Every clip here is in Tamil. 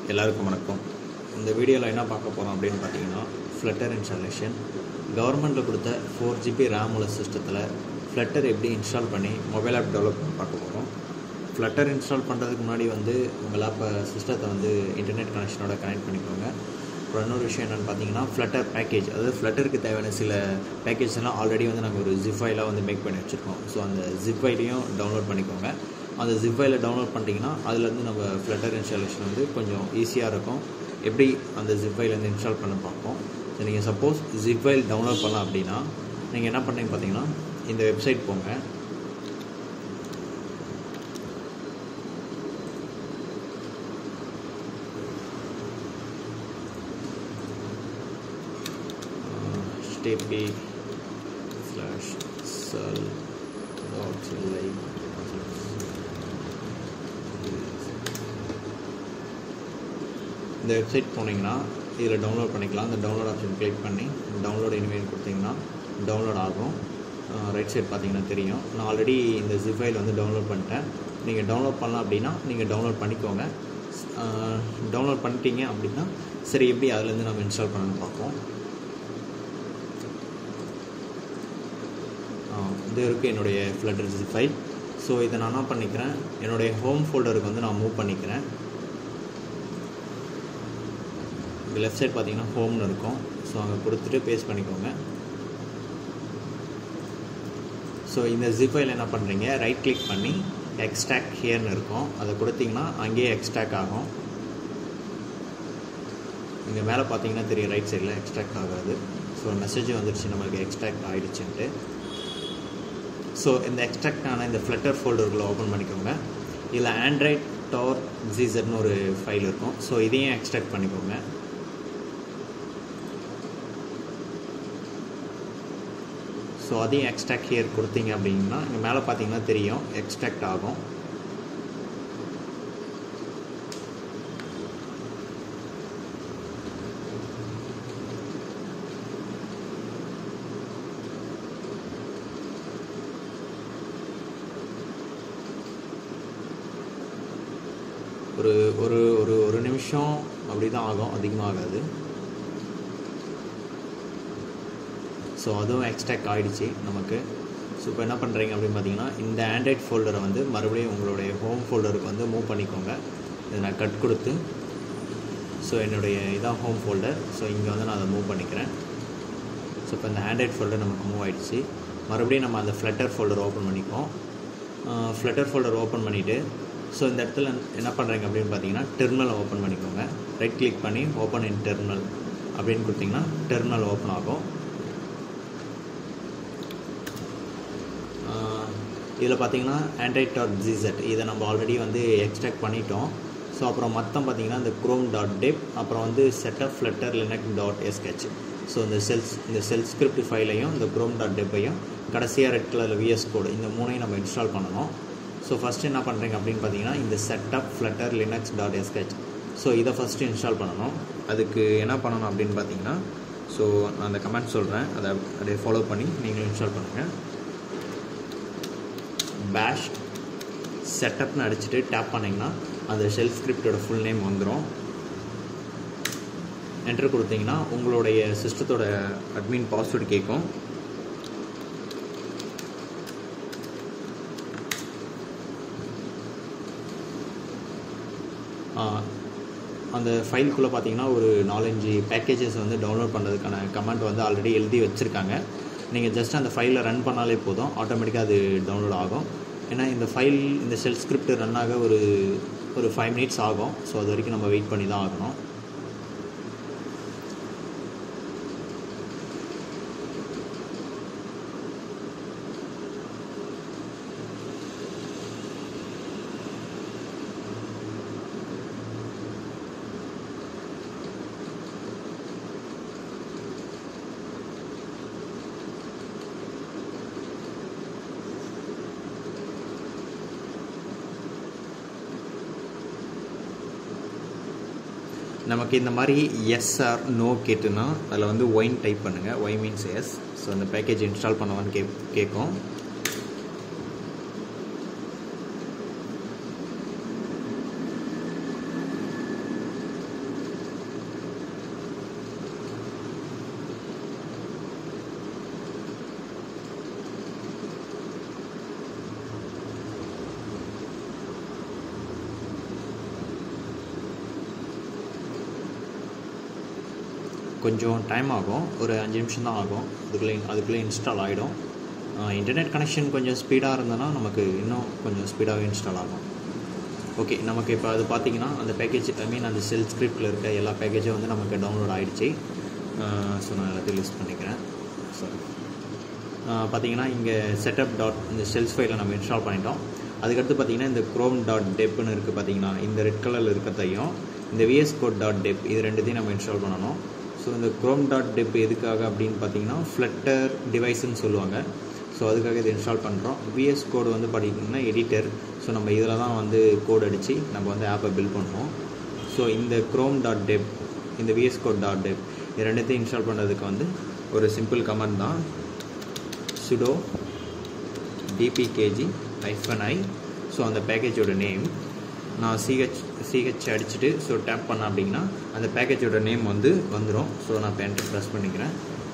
எல்லாருக்கும் வணக்கம். இந்த வீடியோவில் என்ன பார்க்க போகிறோம் அப்படின்னு பார்த்தீங்கன்னா, ஃப்ளட்டர் இன்ஸ்டாலேஷன். கவர்மெண்ட்டில் கொடுத்த 4GB RAM உள்ள சிஸ்டத்தில் ஃப்ளட்டர் எப்படி இன்ஸ்டால் பண்ணி மொபைல் ஆப் டெவலப் பார்க்க போகிறோம். ஃப்ளட்டர் இன்ஸ்டால் பண்ணுறதுக்கு முன்னாடி உங்கள் ஆப்பை சிஸ்டத்தை இன்டர்நெட் கனெக்ஷனோட கனெக்ட் பண்ணிக்கோங்க. அப்புறம் இன்னொரு விஷயம் என்னென்னு பார்த்தீங்கன்னா, ஃப்ளட்டர் பேக்கேஜ், அதாவது ஃப்ளட்டருக்கு தேவையான சில பேக்கேஜ் எல்லாம் ஆல்ரெடி நாங்கள் ஒரு ஜிப் ஃபைலாக மேக் பண்ணி வச்சுருக்கோம். ஸோ அந்த ஜிப் ஃபைலையும் டவுன்லோட் பண்ணிக்கோங்க. அந்த ஜிப் ஃபைலை டவுன்லோட் பண்ணிட்டீங்கன்னா அதுலேருந்து நம்ம ஃப்ளட்டர் இன்ஸ்டாலேஷன் கொஞ்சம் ஈஸியாக இருக்கும். எப்படி அந்த ஜிப் ஃபைலேருந்து இன்ஸ்டால் பண்ண பார்ப்போம். ஸோ நீங்கள் சப்போஸ் ஜிப் ஃபைல் டவுன்லோட் பண்ணலாம் அப்படின்னா நீங்கள் என்ன பண்ணுறீங்க பார்த்தீங்கன்னா, இந்த வெப்சைட் போங்க. http://cell.li இந்த வெப்சைட் போனீங்கன்னா இதில் டவுன்லோட் பண்ணிக்கலாம். அந்த டவுன்லோட் ஆப்ஷன் கிளிக் பண்ணி டவுன்லோட் இனிமேல் கொடுத்தீங்கன்னா டவுன்லோட் ஆகும். ரைட் சைட் பார்த்தீங்கன்னா தெரியும். நான் ஆல்ரெடி இந்த ஜிப் ஃபைல் டவுன்லோட் பண்ணிட்டேன். நீங்கள் டவுன்லோட் பண்ணலாம் அப்படின்னா நீங்கள் டவுன்லோட் பண்ணிக்கோங்க. டவுன்லோட் பண்ணிட்டீங்க அப்படின்னா சரி, எப்படி அதுலேருந்து நம்ம இன்ஸ்டால் பண்ணணும்னு பார்ப்போம். இது இருக்குது என்னுடைய ஃப்ளட்டர் ஜிப் ஃபைல். ஸோ இதை நான் என்ன பண்ணிக்கிறேன், என்னுடைய ஹோம் ஃபோல்டருக்கு நான் மூவ் பண்ணிக்கிறேன். இங்கே லெஃப்ட் சைட் பார்த்தீங்கன்னா ஹோம்னு இருக்கும். ஸோ அங்கே கொடுத்துட்டு பேஸ்ட் பண்ணிக்கோங்க. ஸோ இந்த ஜிப் ஃபைல் என்ன பண்ணுறீங்க, ரைட் கிளிக் பண்ணி எக்ஸ்ட்ராக்ட் ஹியர்னு இருக்கும், அதை கொடுத்தீங்கன்னா அங்கேயே எக்ஸ்ட்ராக்ட் ஆகும். இங்கே மேலே பார்த்தீங்கன்னா தெரியும், ரைட் சைடில் எக்ஸ்ட்ராக்ட் ஆகாது. ஸோ மெசேஜ் வந்துடுச்சு நம்மளுக்கு எக்ஸ்ட்ராக்ட் ஆகிடுச்சுன்ட்டு. ஸோ இந்த எக்ஸ்ட்ராக்ட் ஆன இந்த ஃப்ளட்டர் ஃபோல்டருக்குள்ளே ஓப்பன் பண்ணிக்கோங்க. இதில் ஆண்ட்ராய்ட் டார் ஜிசட்னு ஒரு ஃபைல் இருக்கும். ஸோ இதையும் எக்ஸ்ட்ராக்ட் பண்ணிக்கோங்க. ஸோ அதையும் எக்ஸ்ட்ராக்ட் ஹியர் கொடுத்தீங்க அப்படின்னா இங்கே மேலே பார்த்தீங்கன்னா தெரியும், எக்ஸ்ட்ராக்ட் ஆகும். ஒரு நிமிஷம் அப்படி தான் ஆகும், அதிகமாக ஆகாது. ஸோ அதுவும் எக்ஸ்ட்ராக்ட் ஆகிடுச்சு நமக்கு. ஸோ இப்போ என்ன பண்ணுறீங்க அப்படின்னு பார்த்தீங்கன்னா, இந்த ஆண்ட்ராய்ட் ஃபோல்டரை மறுபடியும் உங்களுடைய ஹோம் ஃபோல்டருக்கு மூவ் பண்ணிக்கோங்க. இதை நான் கட் கொடுத்து, ஸோ என்னுடைய இதான் ஹோம் ஃபோல்டர். ஸோ இங்கே நான் அதை மூவ் பண்ணிக்கிறேன். ஸோ இப்போ இந்த ஆண்ட்ராய்ட் ஃபோல்டர் நமக்கு மூவ் ஆகிடுச்சு. மறுபடியும் நம்ம அந்த ஃப்ளட்டர் ஃபோல்டர் ஓப்பன் பண்ணிப்போம். ஃப்ளட்டர் ஃபோல்டர் ஓப்பன் பண்ணிவிட்டு, ஸோ இந்த இடத்துல என்ன பண்ணுறீங்க அப்படின்னு பார்த்தீங்கன்னா, டெர்மினலை ஓப்பன் பண்ணிக்கோங்க. ரைட் கிளிக் பண்ணி ஓப்பன் இன் டெர்மினல் அப்படின்னு கொடுத்தீங்கன்னா டெர்மினல் ஓப்பன் ஆகும். இதில் பார்த்தீங்கன்னா ஆண்ட்ராய்ட் டாட் ஜிசட் இதை நம்ம ஆல்ரெடி எக்ஸ்ட்ராக்ட் பண்ணிட்டோம். ஸோ அப்புறம் மொத்தம் பார்த்தீங்கன்னா இந்த chrome.deb, அப்புறம் setup flutter linux.sh. ஸோ இந்த செல் ஸ்கிரிப்ட் ஃபைலையும் இந்த chrome.deb-ஐயும் கடைசியாக ரெட் கலரில் VS கோடு இந்த மூணையும் நம்ம இன்ஸ்டால் பண்ணணும். ஸோ ஃபஸ்ட்டு என்ன பண்ணுறீங்க அப்படின்னு பார்த்தீங்கன்னா, இந்த setup flutter linux.sh ஸோ இதை ஃபஸ்ட்டு இன்ஸ்டால் பண்ணணும். அதுக்கு என்ன பண்ணணும் அப்படின்னு பார்த்தீங்கன்னா, ஸோ நான் அந்த கமெண்ட் சொல்கிறேன், அதை அப்படியே ஃபாலோ பண்ணி நீங்களும் இன்ஸ்டால் பண்ணுங்கள். பேஷ் செட்டப்னு அடிச்சுட்டு டேப் பண்ணிங்கன்னா அந்த ஷெல் ஸ்கிரிப்டோட ஃபுல் நேம் வந்துடும். என்டர் கொடுத்தீங்கன்னா உங்களுடைய சிஸ்டத்தோட அட்மின் பாஸ்வேர்டு கேட்கும். அந்த ஃபைலுக்குள்ளே பார்த்தீங்கன்னா ஒரு 4-5 பேக்கேஜஸ் டவுன்லோட் பண்ணுறதுக்கான கமெண்ட் ஆல்ரெடி எழுதி வச்சுருக்காங்க. நீங்கள் ஜஸ்ட் அந்த ஃபைலை ரன் பண்ணாலே போதும், ஆட்டோமேட்டிக்காக அது டவுன்லோட் ஆகும். ஏன்னா இந்த ஷெல் ஸ்கிரிப்ட் ரன் ஆக ஒரு 5 மினிட்ஸ் ஆகும். ஸோ அது வரைக்கும் நம்ம வெயிட் பண்ணி தான் ஆகணும். நமக்கு இந்த மாதிரி எஸ் ஆர் நோ கேட்டுன்னா அதில் ஒயின் டைப் பண்ணுங்கள். Y means yes. ஸோ அந்த பேக்கேஜ் இன்ஸ்டால் பண்ணுவான்னு கேட்கும். கொஞ்சம் டைம் ஆகும், ஒரு 5 நிமிஷம் தான் ஆகும். அதுக்குள்ளே இன்ஸ்டால் ஆகிடும். இன்டர்நெட் கனெக்ஷன் கொஞ்சம் ஸ்பீடாக இருந்ததுன்னா நமக்கு இன்னும் கொஞ்சம் ஸ்பீடாகவே இன்ஸ்டால் ஆகும். ஓகே, நமக்கு இப்போ அது பார்த்திங்கன்னா அந்த பேக்கேஜ் அந்த ஷெல் ஸ்கிரிப்டில் இருக்க எல்லா பேக்கேஜும் வந்து நமக்கு டவுன்லோட் ஆகிடுச்சு. ஸோ நான் எல்லாத்தையும் லிஸ்ட் பண்ணிக்கிறேன். ஸோ பார்த்திங்கன்னா இங்கே செட்டப் இந்த ஷெல்ஸ் ஃபைலை நம்ம இன்ஸ்டால் பண்ணிட்டோம். அதுக்கடுத்து பார்த்திங்கன்னா இந்த chrome.depன்னு இருக்குது பார்த்திங்கன்னா, இந்த ரெட் கலரில் இருக்கிறதையும் இந்த vscode.dep இது ரெண்டுத்தையும் நம்ம இன்ஸ்டால் பண்ணணும். ஸோ இந்த chrome.dep எதுக்காக அப்படின்னு பார்த்திங்கன்னா ஃப்ளட்டர் டிவைஸ்ன்னு சொல்லுவாங்க. ஸோ அதுக்காக இதை இன்ஸ்டால் பண்ணுறோம். VS கோடு வந்து பார்த்திங்கன்னா எடிட்டர். ஸோ நம்ம இதில் தான் வந்து கோட் அடித்து நம்ம வந்து ஆப்பை பில்ட் பண்ணுறோம். ஸோ இந்த chrome.dep இந்த vscode.dep இது ரெண்டுத்தையும் இன்ஸ்டால் பண்ணுறதுக்கு வந்து ஒரு சிம்பிள் கமெண்ட் தான், sudo dpkg-i. ஸோ அந்த பேக்கேஜோட நேம் நான் சிஹெச் அடிச்சுட்டு ஸோ டேப் பண்ணேன் அப்படின்னா அந்த பேக்கேஜோட நேம் வந்து வந்துடும். ஸோ நான் இப்போ என்டர் ப்ரெஸ் பண்ணிக்கிறேன்.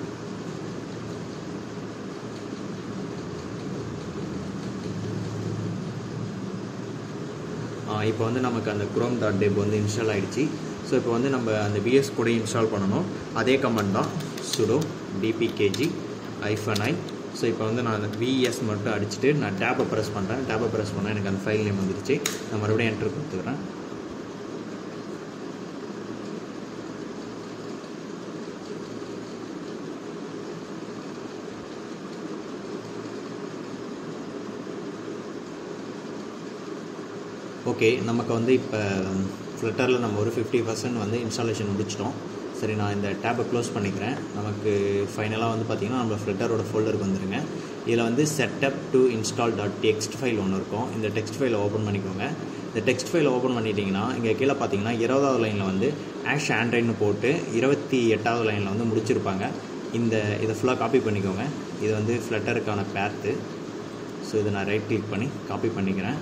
இப்போ வந்து நமக்கு அந்த chrome.dep வந்து இன்ஸ்டால் ஆகிடுச்சு. ஸோ இப்போ வந்து நம்ம அந்த VS கூட இன்ஸ்டால் பண்ணணும். அதே கமெண்ட் தான், sudo dpkg-i. ஸோ இப்போ வந்து நான் அந்த VS மட்டும் அடிச்சுட்டு நான் டேப்பை ப்ரெஸ் பண்ணுறேன். டேப்பை ப்ரெஸ் பண்ணால் எனக்கு அந்த ஃபைல் நேம் வந்துடுச்சு. நான் மறுபடியும் என்டர் கொடுத்துக்கிறேன். ஓகே, நமக்கு வந்து இப்போ ஃப்ளட்டரில் நம்ம ஒரு 50% வந்து இன்ஸ்டாலேஷன் முடிச்சிட்டோம். சரி, நான் இந்த டேப்பை க்ளோஸ் பண்ணிக்கிறேன். நமக்கு ஃபைனலாக வந்து பார்த்திங்கன்னா நம்ம ஃப்ளட்டரோட ஃபோல்டருக்கு வந்துடுங்க. இதில் வந்து setup to install.txt ஃபைல் ஒன்று இருக்கும். இந்த டெக்ஸ்ட் ஃபைலை ஓப்பன் பண்ணிக்கோங்க. இந்த டெக்ஸ்ட் ஃபைலை ஓப்பன் பண்ணிட்டீங்கன்னா இங்கே கீழே பார்த்தீங்கன்னா 20வது லைனில் வந்து #androidனு போட்டு 28வது லைனில் வந்து முடிச்சிருப்பாங்க. இதை ஃபுல்லாக காப்பி பண்ணிக்கோங்க. இது வந்து ஃப்ளட்டருக்கான பேத்து. ஸோ இதை நான் ரைட் கிளிக் பண்ணி காப்பி பண்ணிக்கிறேன்.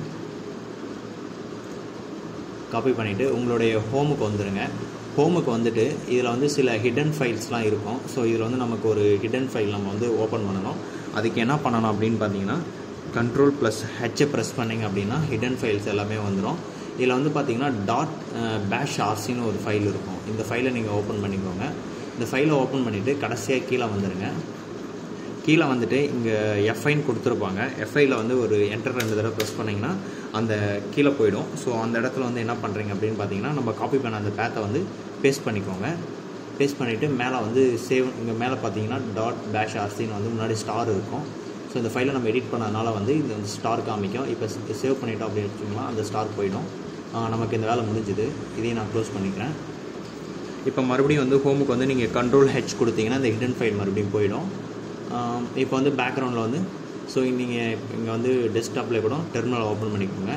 காப்பி பண்ணிவிட்டு உங்களுடைய ஹோமுக்கு வந்துடுங்க. ஹோமுக்கு வந்துட்டு இதில் வந்து சில ஹிடன் ஃபைல்ஸ்லாம் இருக்கும். ஸோ இதில் வந்து நமக்கு ஒரு ஹிடன் ஃபைல் நம்ம வந்து ஓப்பன் பண்ணணும். அதுக்கு என்ன பண்ணணும் அப்படின்னு பார்த்தீங்கன்னா Ctrl+H ப்ரெஸ் பண்ணிங்க அப்படின்னா ஹிடன் ஃபைல்ஸ் எல்லாமே வந்துடும். இதில் வந்து பார்த்தீங்கன்னா .bashrcன்னு ஒரு ஃபைல் இருக்கும். இந்த ஃபைலை நீங்கள் ஓப்பன் பண்ணிக்கோங்க. இந்த ஃபைலை ஓப்பன் பண்ணிவிட்டு கடைசியாக கீழே வந்துடுங்க. கீழே வந்துட்டு இங்கே எஃப்ஐன்னு கொடுத்துருப்பாங்க. எஃப்ஐயில் வந்து ஒரு என்டர் 2 தடவை ப்ரெஸ் பண்ணிங்கன்னா அந்த கீழே போயிடும். ஸோ அந்த இடத்துல வந்து என்ன பண்ணுறீங்க அப்படின்னு பார்த்தீங்கன்னா நம்ம காப்பி பண்ண அந்த பேத்தை வந்து பேஸ்ட் பண்ணிக்கோங்க. பேஸ்ட் பண்ணிவிட்டு மேலே வந்து சேவ் இங்கே மேலே பார்த்தீங்கன்னா .bashrcன்னு வந்து முன்னாடி ஸ்டார் இருக்கும். ஸோ இந்த ஃபைலை நம்ம எடிட் பண்ணதுனால வந்து இந்த ஸ்டார் காமிக்கும். இப்போ சேவ் பண்ணிட்டோம் அப்படின்னு வச்சுக்கோங்களா, அந்த ஸ்டார் போயிடும். நமக்கு இந்த வேலை முடிஞ்சுது. இதையும் நான் க்ளோஸ் பண்ணிக்கிறேன். இப்போ மறுபடியும் வந்து ஹோமுக்கு வந்து நீங்கள் Ctrl+H கொடுத்தீங்கன்னா இந்த ஹிடன் ஃபைல் மறுபடியும் போயிடும். இப்போ வந்து பேக்ரவுண்டில் வந்து ஸோ நீங்கள் இங்கே வந்து டெஸ்க்டாப்பில் கூட டெர்மினல் ஓப்பன் பண்ணிக்கோங்க.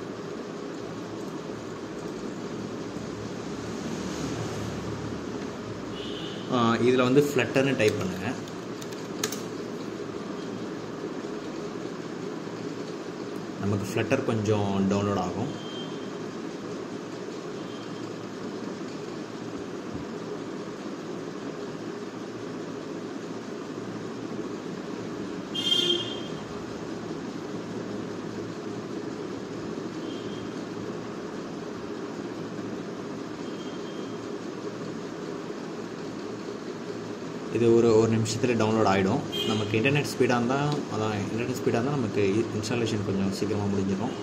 இதில் வந்து ஃப்ளட்டர்னு டைப் பண்ணுங்கள். நமக்கு ஃப்ளட்டர் கொஞ்சம் டவுன்லோட் ஆகும். இது ஒரு நிமிஷத்தில் டவுன்லோட் ஆகிடும். நமக்கு இன்டர்நெட் ஸ்பீடாக இருந்தால் நமக்கு இன்ஸ்டாலேஷன் கொஞ்சம் சீக்கிரமாக முடிஞ்சிடும்.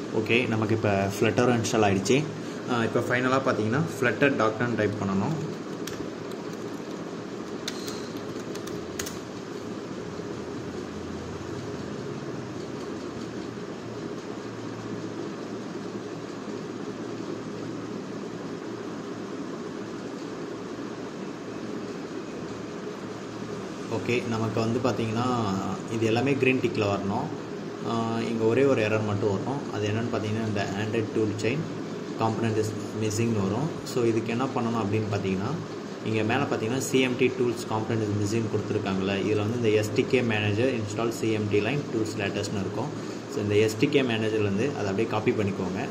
ஓகே, நமக்கு இப்போ ஃப்ளட்டரும் இன்ஸ்டால் ஆகிடுச்சு. இப்போ ஃபைனலாக பார்த்தீங்கன்னா ஃப்ளட்டர் டாக்டர்னு டைப் பண்ணணும். ஓகே, நமக்கு வந்து பார்த்திங்கன்னா இது எல்லாமே க்ரீன் டிக்கில் வரணும். இங்கே ஒரே ஒரு எரர் மட்டும் வரும். அது என்னென்னு பார்த்தீங்கன்னா இந்த Android tool chain component is மிஸ்ஸிங்னு வரும். ஸோ இதுக்கு என்ன பண்ணணும் அப்படின்னு பார்த்தீங்கன்னா, இங்கே மேலே பார்த்தீங்கன்னா CMD tools component is missing கொடுத்துருக்காங்களே, இதில் வந்து இந்த SDK manager install CMD line tools லேட்டஸ்ட்னு இருக்கும். ஸோ இந்த எஸ்டிகே மேனேஜர்லேருந்து அதை அப்படியே காப்பி பண்ணிக்கோங்க.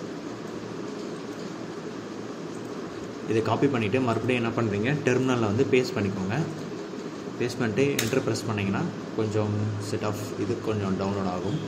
இதை காப்பி பண்ணிவிட்டு மறுபடியும் என்ன பண்ணுறீங்க, டெர்மினலில் வந்து பேஸ்ட் பண்ணிக்கோங்க. பேஸ்ட் பண்ணிட்டு என்டர் ப்ரெஸ் பண்ணிங்கன்னா கொஞ்சம் செட் ஆஃப் இது கொஞ்சம் டவுன்லோட் ஆகும்.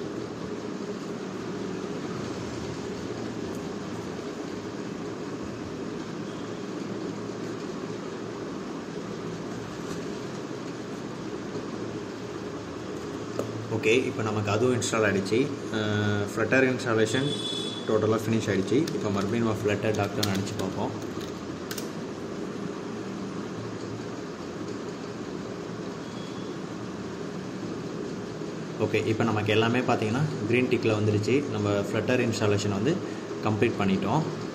ஓகே, இப்போ நமக்கு அதுவும் இன்ஸ்டால் ஆகிடுச்சு. ஃப்ளட்டர் இன்ஸ்டாலேஷன் டோட்டலாக ஃபினிஷ் ஆகிடுச்சு. இப்போ மறுபடியும் நம்ம ஃப்ளட்டர் டாக்டர்னு அடித்து பார்ப்போம். ஓகே, இப்போ நமக்கு எல்லாமே பார்த்தீங்கன்னா க்ரீன் டிக்கில் வந்துடுச்சு. நம்ம ஃப்ளட்டர் இன்ஸ்டாலேஷன் வந்து கம்ப்ளீட் பண்ணிட்டோம்.